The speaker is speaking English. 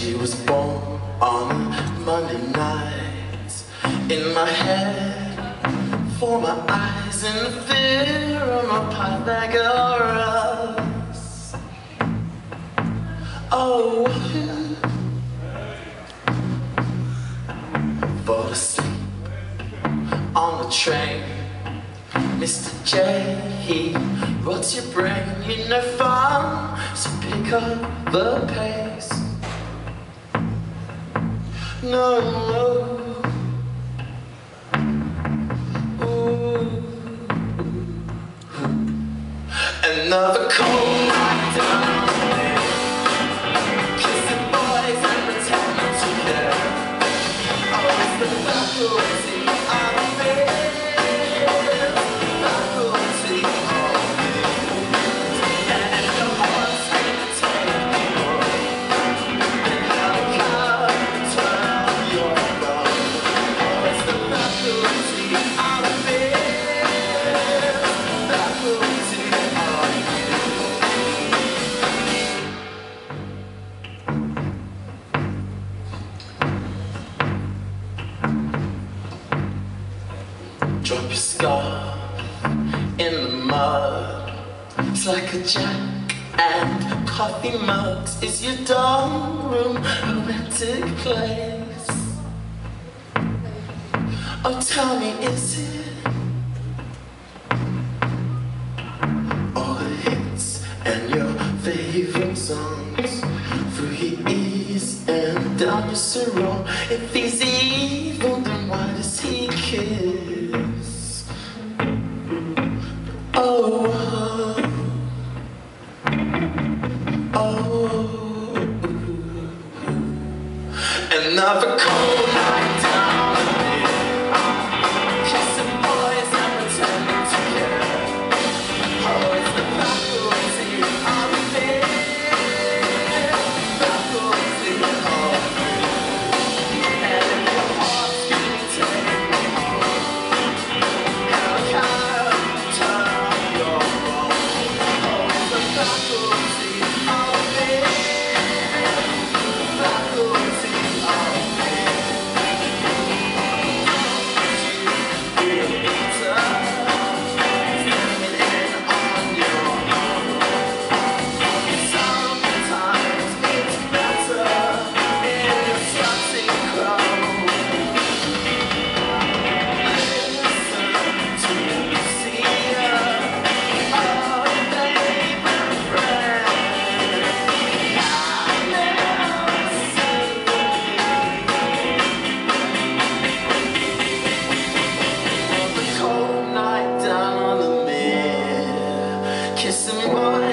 She was born on Monday night. In my head, for my eyes, in the fear of my Pythagoras. Oh, fall asleep on the train. Mr. J, he rots your brain. You're no fun, so pick up the pace. No, ooh. Another cold night down there, kissing boys and pretending to care. Oh, it's the faculty of fear, faculty of fear. And your heart's gonna take you away, and helicopter your boat. Oh, it's the faculty of fear, faculty of drop your scarf in the mud. It's like a jack and coffee mugs. Is your dorm room a romantic place? Oh, tell me, is it? All the hits and your favorite songs, through your ears and down your sarong. If he's evil, then why does he kiss? Oh, oh, another cold night down there, kissing boys and pretending to care. Oh, it's the faculty of fear, faculty of fear. And if your heart's gonna take me home, helicopter your boat. Oh, it's the faculty of fear, faculty of fear. You'll be tough, standing in on your own. Sometimes it's better in a starting crowd. Listen to Lucia, our favorite friend. I never say the cold night down on the mere, kissing boys